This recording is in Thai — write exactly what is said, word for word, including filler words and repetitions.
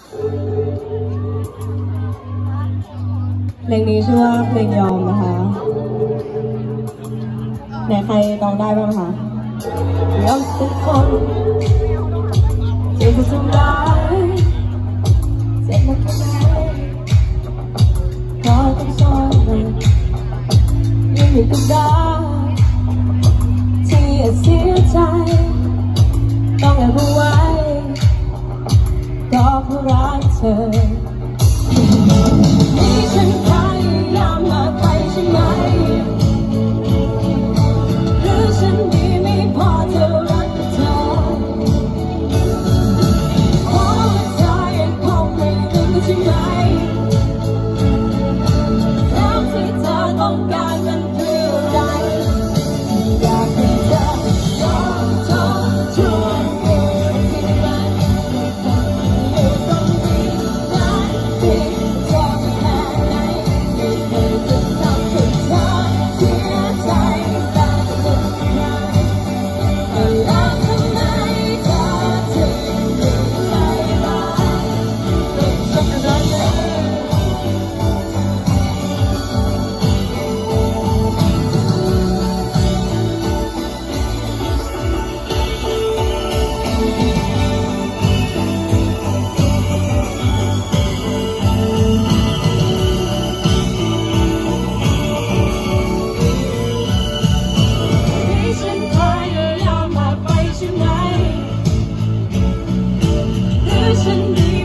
เพลงนี้ชื่อว่าเพลงยอมนะคะไหนใครร้องได้บ้างคะยอมทุกคนที่จะทำร้ายเจ็บมาแค่ไหนก็ต้องซ่อนมันยังมีก็ได้ที่เสียใจต้องแอบเอาไว้ก็เพราะรักเธอที่ฉันพยายามมากไปใช่ไหมหรือฉันดีไม่พอเธอรักเธอเพราะว่าเธอยังคงไม่ถึงใช่ไหมแล้วที่เธอต้องการมันคืออะไรอยากให้เธอยอมทนทุกอย่างที่มันอยู่ตรงนี้ได้ที่เธอแค่ไหนไม่เคยจะทำให้เธอเสียใจแต่สุดท้ายแล้วทำไมเธอถึงไม่ใจร้ายเป็นสักขนาดนั้นฉันพยายามมากไปใช่ไหมหรือฉันดี